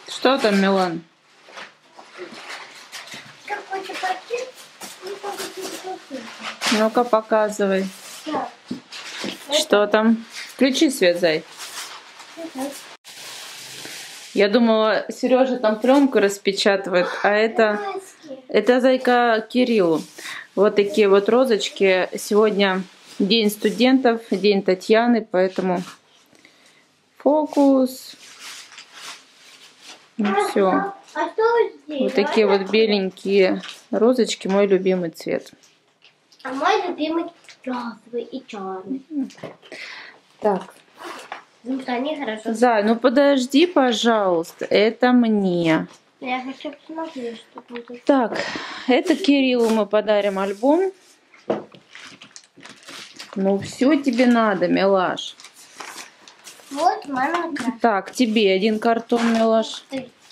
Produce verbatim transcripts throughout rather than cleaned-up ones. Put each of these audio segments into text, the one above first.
Что там, Милан? Ну-ка, показывай. Да. Что там? Включи свет, зай. Это. Я думала, Сережа там пленку распечатывает, а это, это зайка Кириллу. Вот такие вот розочки. Сегодня день студентов, день Татьяны, поэтому фокус. Ну все. А что здесь? Вот такие вот беленькие розочки, мой любимый цвет. А мой любимый розовый и черный. Так. Потому что они хорошо. Зай, ну подожди, пожалуйста, это мне. Я хочу посмотреть, что там тут. Так, это Кириллу мы подарим альбом. Ну все тебе надо, милаш. Вот мама. Так, тебе один картон, милаш.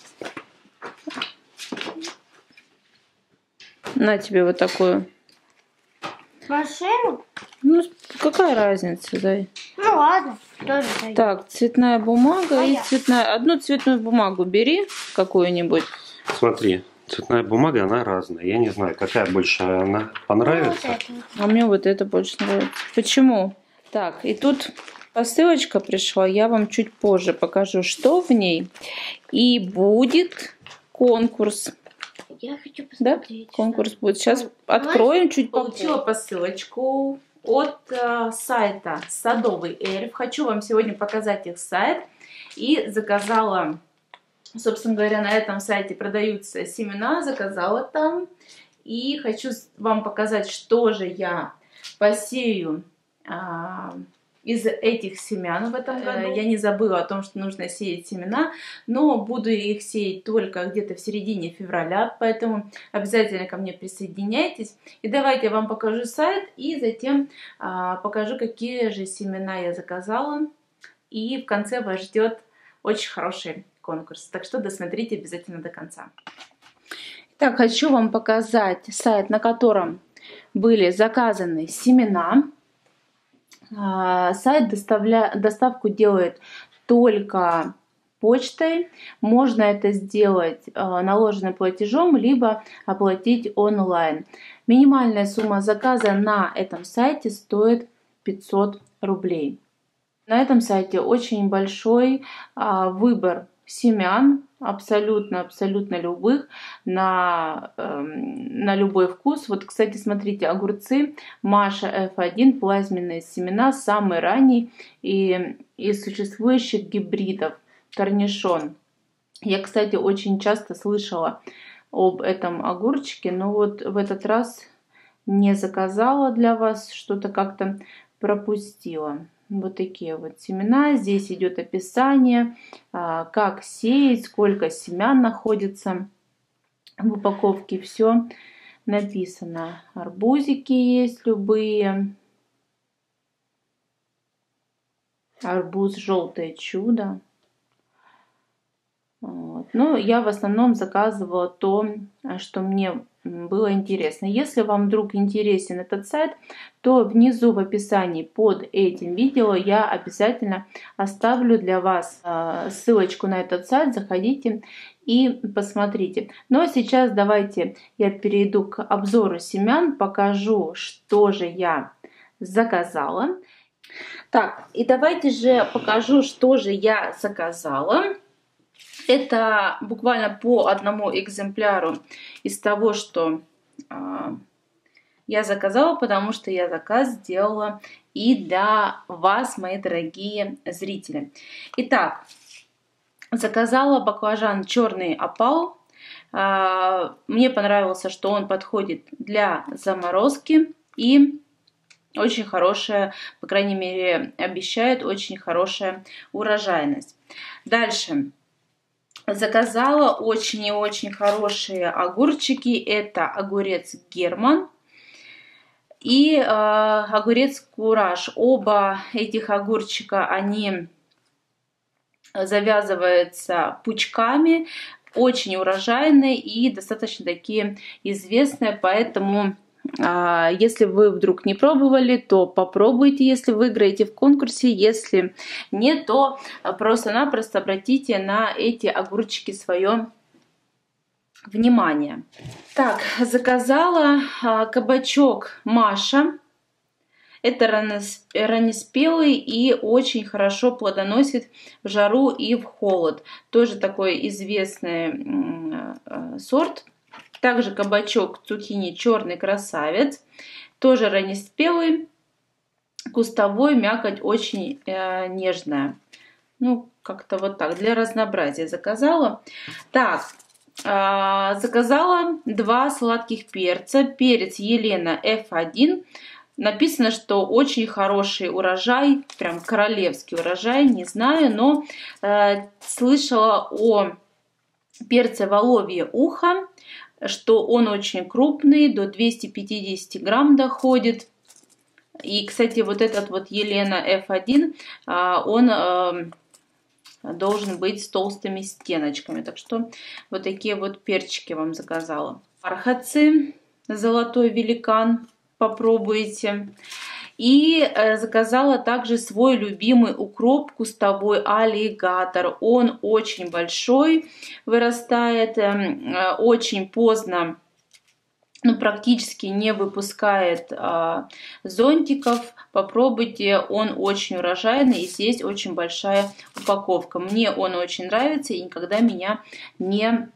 На тебе вот такую. Машину? Ну, какая разница, Зай? Ну ладно, тоже даю. Так, цветная бумага А и я? цветная. Одну цветную бумагу бери какую-нибудь. Смотри, цветная бумага, она разная. Я не знаю, какая больше она Вот понравится. это. А мне вот это больше нравится. Почему? Так, и тут посылочка пришла. Я вам чуть позже покажу, что в ней. И будет конкурс. Я хочу Да? посмотреть. Конкурс будет. Сейчас Ой, откроем чуть попозже. Получила посылочку от э, сайта Садовый эльф. Хочу вам сегодня показать их сайт. И заказала, собственно говоря, на этом сайте продаются семена. Заказала там. И хочу вам показать, что же я посею а, из этих семян в этом году. Я не забыла о том, что нужно сеять семена, но буду их сеять только где-то в середине февраля, поэтому обязательно ко мне присоединяйтесь. И давайте я вам покажу сайт и затем а, покажу, какие же семена я заказала. И в конце вас ждет очень хороший конкурс, так что досмотрите обязательно до конца. Так, хочу вам показать сайт, на котором были заказаны семена. Сайт доставля... доставку делает только почтой. Можно это сделать наложенным платежом, либо оплатить онлайн. Минимальная сумма заказа на этом сайте стоит пятьсот рублей. На этом сайте очень большой выбор семян, абсолютно-абсолютно любых, на, э, на любой вкус. Вот, кстати, смотрите, огурцы Маша эф один, плазменные семена, самый ранний и, из существующих гибридов, корнишон. Я, кстати, очень часто слышала об этом огурчике, но вот в этот раз не заказала для вас, что-то как-то пропустила. Вот такие вот семена. Здесь идет описание, как сеять, сколько семян находится в упаковке. Все написано. Арбузики есть любые. Арбуз желтое чудо. Вот. Ну, я в основном заказывала то, что мне было интересно. Если вам вдруг интересен этот сайт, то внизу в описании под этим видео я обязательно оставлю для вас ссылочку на этот сайт. Заходите и посмотрите. Но сейчас давайте я перейду к обзору семян, покажу, что же я заказала. Так, и давайте же покажу, что же я заказала. Это буквально по одному экземпляру из того, что э, я заказала, потому что я заказ сделала и для вас, мои дорогие зрители. Итак, заказала баклажан черный опал. Э, мне понравился, что он подходит для заморозки и очень хорошая, по крайней мере, обещает очень хорошая урожайность. Дальше. Заказала очень и очень хорошие огурчики. Это огурец Герман и э, огурец Кураж. Оба этих огурчика, они завязываются пучками, очень урожайные и достаточно такие известные, поэтому Если вы вдруг не пробовали, то попробуйте, если выиграете в конкурсе. Если нет, то просто-напросто обратите на эти огурчики свое внимание. Так, заказала кабачок Маша. Это раннеспелый и очень хорошо плодоносит в жару и в холод. Тоже такой известный сорт. Также кабачок цукини черный красавец. Тоже раннеспелый, кустовой, мякоть очень э, нежная. Ну, как-то вот так, для разнообразия заказала. Так, э, заказала два сладких перца. Перец Елена эф один. Написано, что очень хороший урожай, прям королевский урожай, не знаю, но э, слышала о перце воловье ухо, что он очень крупный, до двухсот пятидесяти грамм доходит. И, кстати, вот этот вот Елена эф один, э, он э, должен быть с толстыми стеночками. Так что вот такие вот перчики вам заказала. Бархатцы, золотой великан. Попробуйте. И э, заказала также свой любимый укроп кустовой аллигатор. Он очень большой, вырастает, э, очень поздно, ну, практически не выпускает э, зонтиков. Попробуйте, он очень урожайный, и здесь очень большая упаковка. Мне он очень нравится и никогда меня не...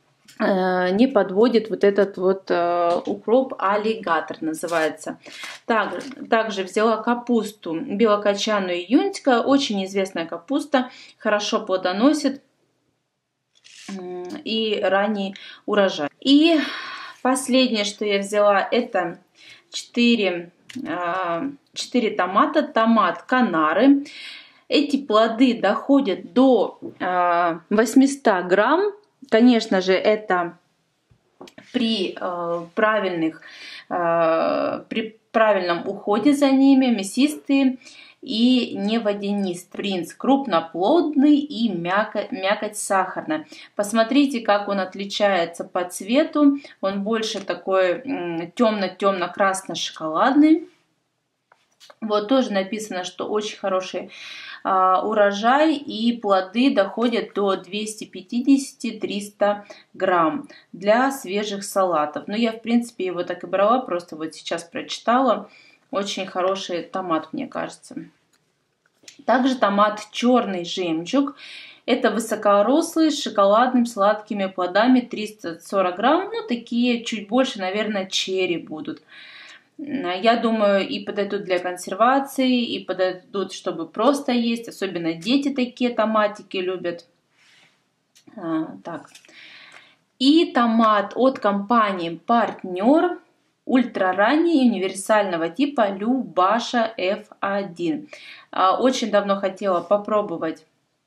не подводит вот этот вот э, укроп аллигатор называется. Так, также взяла капусту белокочанную юньская, очень известная капуста, хорошо плодоносит э, и ранний урожай. И последнее, что я взяла, это четыре, э, четыре томата, томат Канары. Эти плоды доходят до э, восьмисот грамм. Конечно же, это при э, правильных, э, при правильном уходе за ними, мясистые и не водянистые. Принц крупноплодный и мякоть, мякоть сахарная. Посмотрите, как он отличается по цвету. Он больше такой темно-темно-красно-шоколадный. Вот тоже написано, что очень хороший э, урожай, и плоды доходят до двухсот пятидесяти — трёхсот грамм для свежих салатов. Но я, в принципе, его так и брала, просто вот сейчас прочитала. Очень хороший томат, мне кажется. Также томат черный жемчуг. Это высокорослый, с шоколадными сладкими плодами, триста сорок грамм. Ну, такие чуть больше, наверное, черри будут. Я думаю, и подойдут для консервации, и подойдут, чтобы просто есть. Особенно дети такие томатики любят. А, так. И томат от компании «Партнер». Ультраранний универсального типа Любаша эф один. А, очень давно хотела попробовать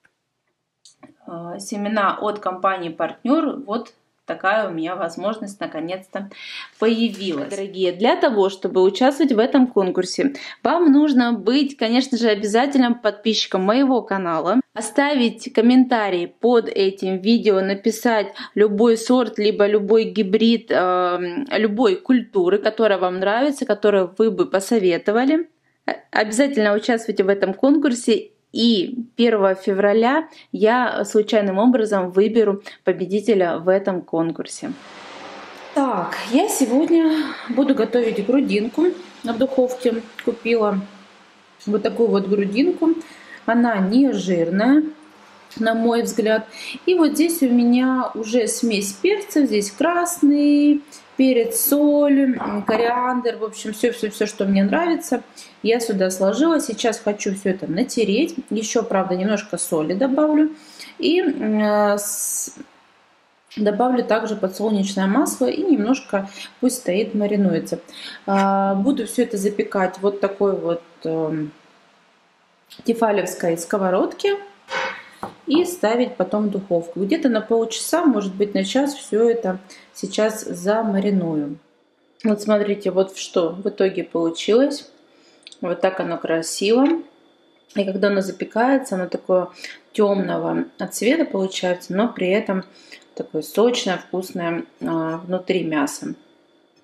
а, семена от компании «Партнер». Вот такая у меня возможность наконец-то появилась. Дорогие, для того, чтобы участвовать в этом конкурсе, вам нужно быть, конечно же, обязательным подписчиком моего канала, оставить комментарий под этим видео, написать любой сорт, либо любой гибрид, э, любой культуры, которая вам нравится, которую вы бы посоветовали. Обязательно участвуйте в этом конкурсе. И первого февраля я случайным образом выберу победителя в этом конкурсе. Так, я сегодня буду готовить грудинку в духовке. Купила вот такую вот грудинку. Она не жирная, на мой взгляд. И вот здесь у меня уже смесь перцев. Здесь красный перец, соль, кориандр. В общем, все-все-все, что мне нравится, я сюда сложила. Сейчас хочу все это натереть. Еще, правда, немножко соли добавлю. И э, с... добавлю также подсолнечное масло. И немножко пусть стоит, маринуется. Э, буду все это запекать вот такой вот э, тефалевской сковородке. И ставить потом в духовку. Где-то на полчаса, может быть на час, все это сейчас замариную. Вот смотрите, вот что в итоге получилось. Вот так оно красиво. И когда оно запекается, оно такое темного цвета получается, но при этом такое сочное, вкусное а, внутри мяса.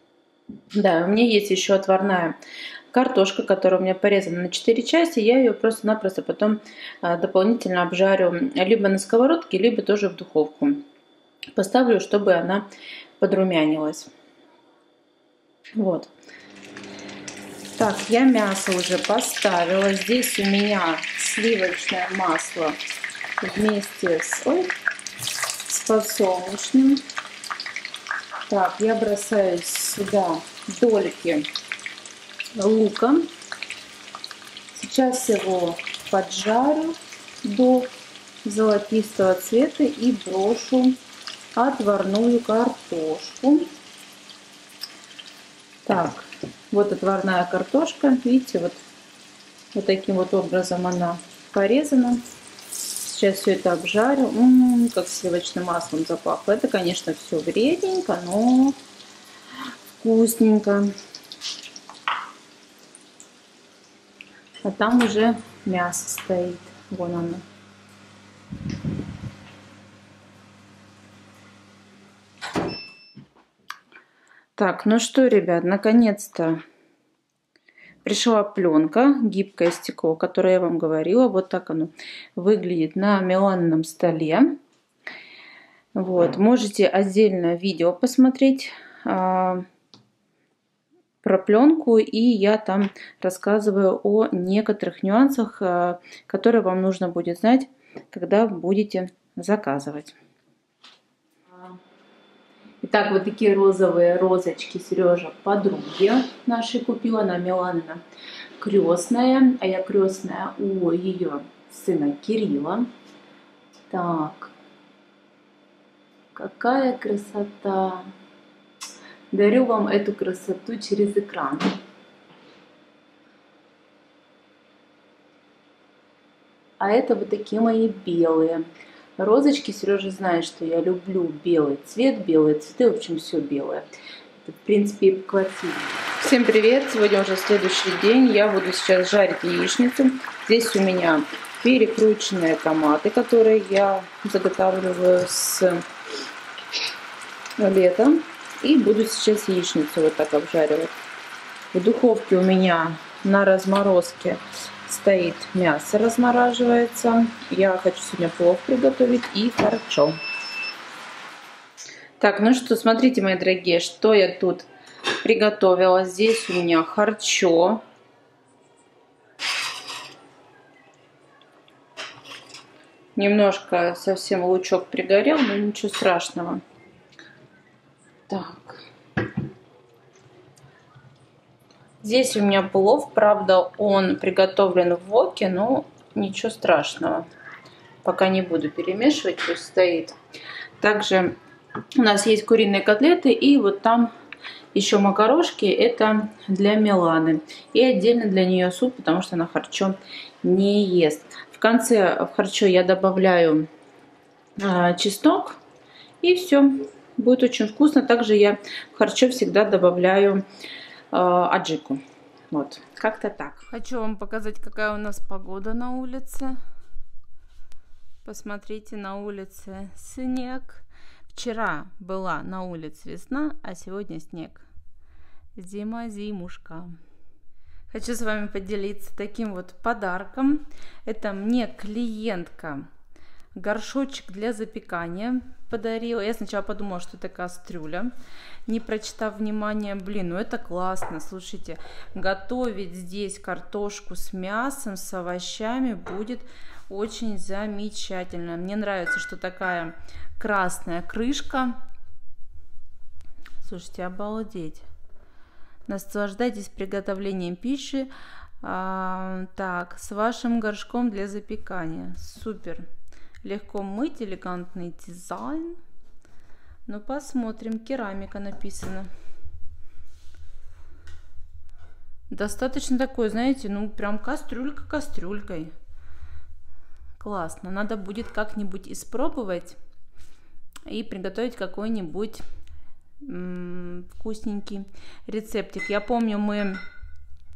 Да, у меня есть еще отварная картошка, которая у меня порезана на четыре части. Я ее просто-напросто потом а, дополнительно обжарю либо на сковородке, либо тоже в духовку. Поставлю, чтобы она подрумянилась. Вот. Так, я мясо уже поставила. Здесь у меня сливочное масло вместе с, ой, с подсолнечным. Так, я бросаю сюда дольки лука. Сейчас его поджарю до золотистого цвета и брошу отварную картошку. Так, вот отварная картошка. Видите, вот, вот таким вот образом она порезана. Сейчас все это обжарю. М-м, как сливочным маслом запахло. Это, конечно, все вредненько, но вкусненько. А там уже мясо стоит. Вон оно. Так, ну что, ребят, наконец-то пришла пленка, гибкое стекло, о которой я вам говорила. Вот так оно выглядит на меланном столе. Вот, можете отдельно видео посмотреть а, про пленку, и я там рассказываю о некоторых нюансах, а, которые вам нужно будет знать, когда будете заказывать. Итак, вот такие розовые розочки Сережа подруги нашей купила. Она Миланна крестная, а я крестная у ее сына Кирилла. Так, какая красота! Дарю вам эту красоту через экран. А это вот такие мои белые розочки. Сережа знает, что я люблю белый цвет, белые цветы, в общем, все белое. Это, в принципе, и по квартире. Всем привет! Сегодня уже следующий день. Я буду сейчас жарить яичницу. Здесь у меня перекрученные томаты, которые я заготавливаю с лета. И буду сейчас яичницу вот так обжаривать. В духовке у меня на разморозке стоит мясо, размораживается. Я хочу сегодня плов приготовить и харчо. Так, ну что, смотрите, мои дорогие, что я тут приготовила. Здесь у меня харчо. Немножко совсем лучок пригорел, но ничего страшного. Так. Здесь у меня плов, правда, он приготовлен в воке, но ничего страшного. Пока не буду перемешивать, пусть стоит. Также у нас есть куриные котлеты, и вот там еще макарошки, это для Миланы. И отдельно для нее суп, потому что она харчо не ест. В конце в харчо я добавляю а, чеснок, и все. Будет очень вкусно. Также я в харчо всегда добавляю аджику. Вот, как-то так. Хочу вам показать, какая у нас погода на улице. Посмотрите, на улице снег. Вчера была на улице весна, а сегодня снег. Зима, зимушка. Хочу с вами поделиться таким вот подарком. Это мне клиентка горшочек для запекания подарила. Я сначала подумала, что это кастрюля, не прочитав внимание. Блин, ну это классно, слушайте, готовить здесь картошку с мясом, с овощами будет очень замечательно. Мне нравится, что такая красная крышка. Слушайте, обалдеть. Наслаждайтесь приготовлением пищи. А, так, с вашим горшком для запекания. Супер. Легко мыть, элегантный дизайн. Ну, посмотрим. Керамика написано. Достаточно такой, знаете, ну, прям кастрюлька кастрюлькой. Классно. Надо будет как-нибудь испробовать и приготовить какой-нибудь м-м, вкусненький рецептик. Я помню, мы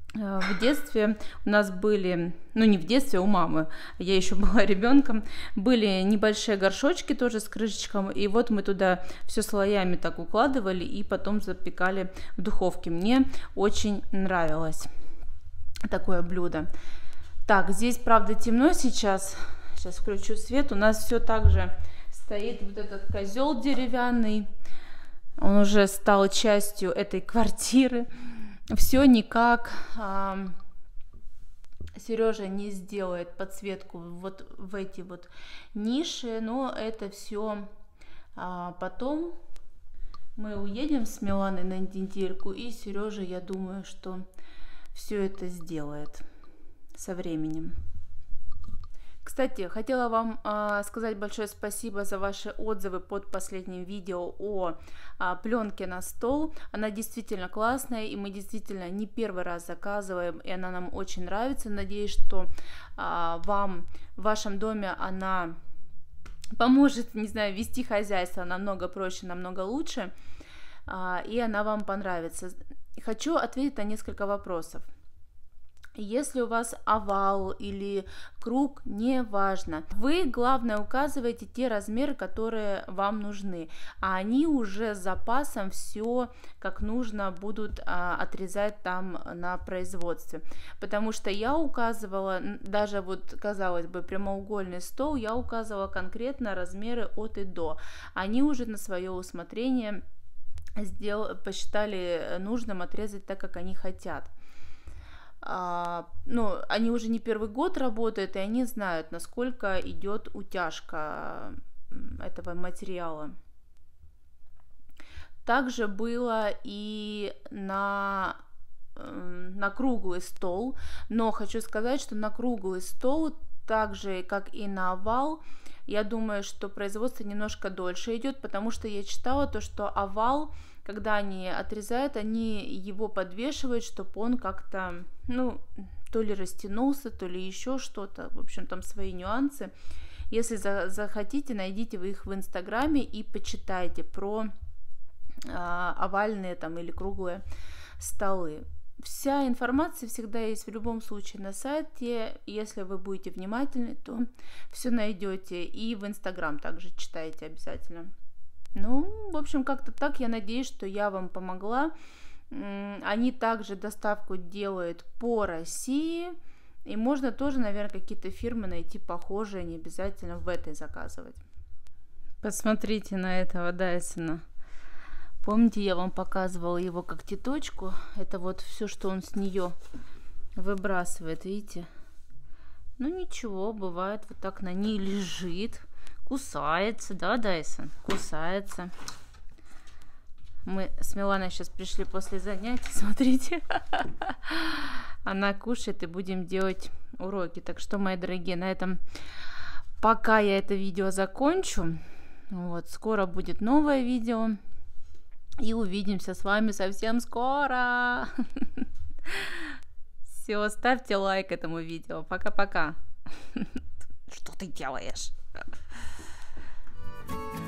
В детстве у нас были, ну не в детстве, у мамы, я еще была ребенком, были небольшие горшочки тоже с крышечком, и вот мы туда все слоями так укладывали и потом запекали в духовке. Мне очень нравилось такое блюдо. Так, здесь, правда, темно сейчас, сейчас включу свет, у нас все так же стоит вот этот козел деревянный, он уже стал частью этой квартиры. Все никак а, Сережа не сделает подсветку вот в эти вот ниши, но это все а, потом мы уедем с Миланой на недельку, и Сережа, я думаю, что все это сделает со временем. Кстати, хотела вам а, сказать большое спасибо за ваши отзывы под последним видео о а, пленке на стол. Она действительно классная, и мы действительно не первый раз заказываем, и она нам очень нравится. Надеюсь, что а, вам в вашем доме она поможет, не знаю, вести хозяйство намного проще, намного лучше, а, и она вам понравится. Хочу ответить на несколько вопросов. Если у вас овал или круг, не важно. Вы, главное, указываете те размеры, которые вам нужны, а они уже с запасом все как нужно будут а, отрезать там на производстве. Потому что я указывала, даже вот, казалось бы, прямоугольный стол, я указывала конкретно размеры от и до. Они уже на свое усмотрение сдел... посчитали нужным отрезать так, как они хотят. А, ну, они уже не первый год работают, и они знают, насколько идет утяжка этого материала. Также было и на, на круглый стол, но хочу сказать, что на круглый стол, так же как и на овал, я думаю, что производство немножко дольше идет, потому что я читала то, что овал, когда они отрезают, они его подвешивают, чтобы он как-то, ну, то ли растянулся, то ли еще что-то. В общем, там свои нюансы. Если за захотите, найдите вы их в Инстаграме и почитайте про а, овальные там или круглые столы. Вся информация всегда есть в любом случае на сайте. Если вы будете внимательны, то все найдете. И в Инстаграм также читайте обязательно. Ну, в общем, как-то так. Я надеюсь, что я вам помогла. Они также доставку делают по России. И можно тоже, наверное, какие-то фирмы найти похожие. Не обязательно в этой заказывать. Посмотрите на этого Дайсона. Помните, я вам показывала его когтеточку? Это вот все, что он с нее выбрасывает, видите? Ну ничего, бывает, вот так на ней лежит, кусается, да, Дайсон? Кусается. Мы с Миланой сейчас пришли после занятий, смотрите. Она кушает, и будем делать уроки. Так что, мои дорогие, на этом пока я это видео закончу. Вот, скоро будет новое видео. И увидимся с вами совсем скоро. Все, ставьте лайк этому видео. Пока-пока. Что ты делаешь?